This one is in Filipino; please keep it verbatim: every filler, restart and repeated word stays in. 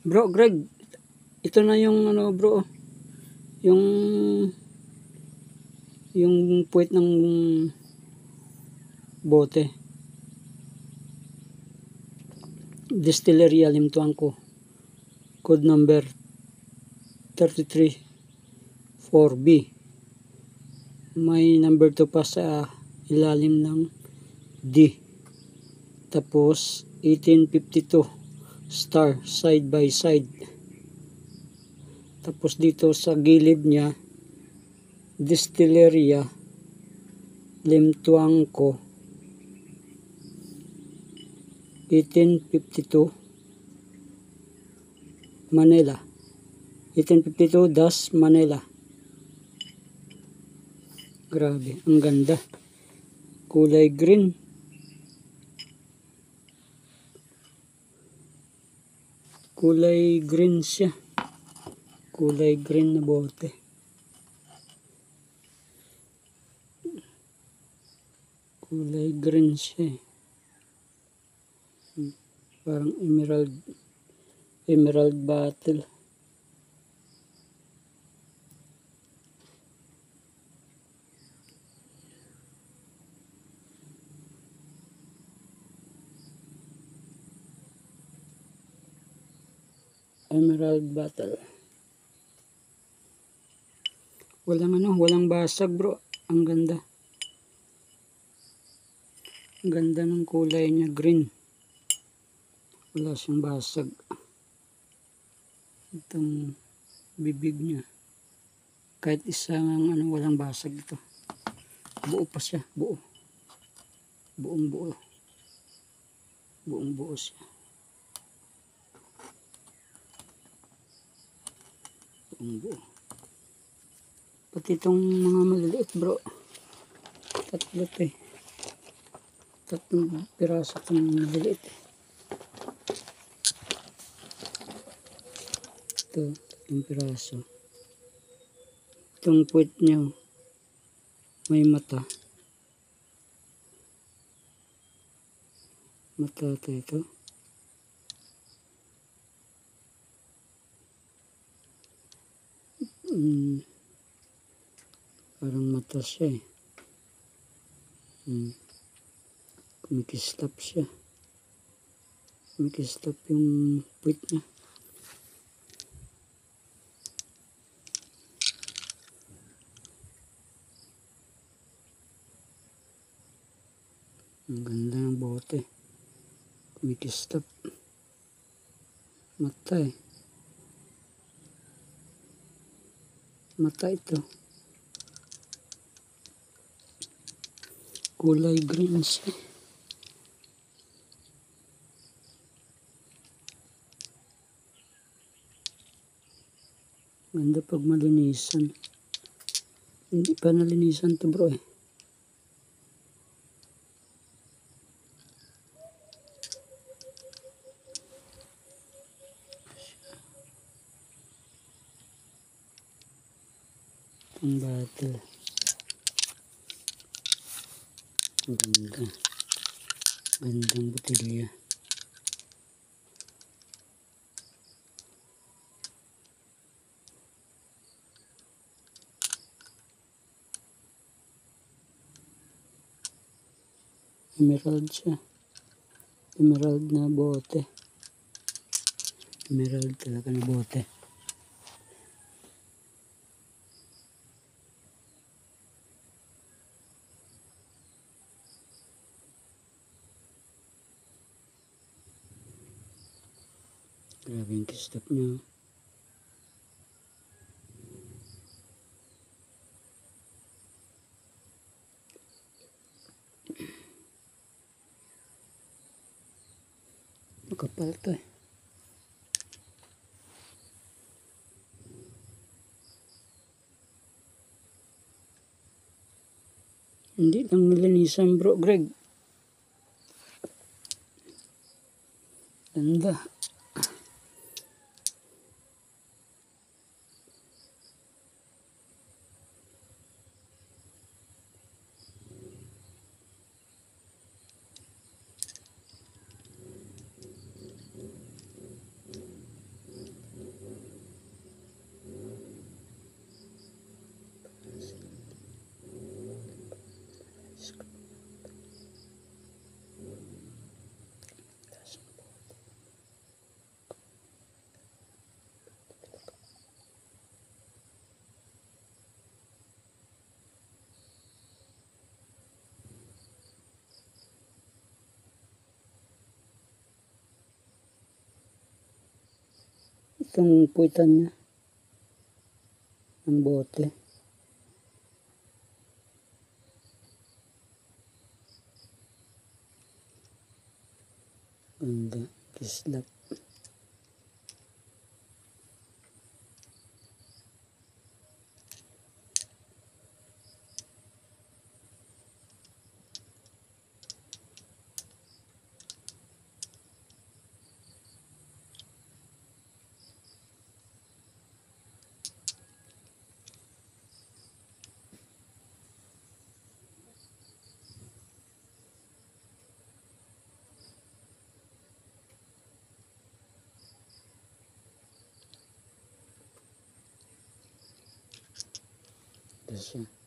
Bro, Greg, ito na yung ano bro, yung yung puwet ng bote. Distillery Alimtuang ko. Code number thirty-three four B. May number two pa sa ilalim ng D. Tapos eighteen fifty-two star side by side. Tapos dito sa gilid niya Distilleria Limtuang ko eighteen fifty-two Manila. eighteen fifty-two dash Manila. Grabe, ang ganda. Kulay green. Kulay green siya. Kulay green na bote. Kulay green siya. Parang emerald. Emerald bottle. Emerald bottle. Walang ano, walang basag bro. Ang ganda. Ang ganda ng kulay niya, green. Wala siyang basag. Itong bibig niya. Kahit isang ano, walang basag ito. Buo pa siya, buo. Buong buo. Buong buo siya. Buong buo. Pati itong mga maliliit bro. Tatlo ito eh. Tatlong piraso itong maliliit eh. Ito, tatlong piraso. Itong puwet niya may mata. Mata ito ito. Hmm. Parang mata siya eh. Hmm. Kumikislap siya. Kumikislap yung puwet niya. Ang ganda ng bote. Kumikislap. Mata eh. Mata ito. Kulay green siya. Ganda pag malinisan. Hindi pa nalinisan to bro eh. Ang bottle. Ang ganda. Gandang botelya. Emerald siya. Emerald na bote. Emerald talaga na bote. Grabe yung kislap niya. Makapal to eh. Hindi lang nilinisan bro, Greg. Ganda. itong puwitan niya ng bote. Ganda, kislap. Ito siya.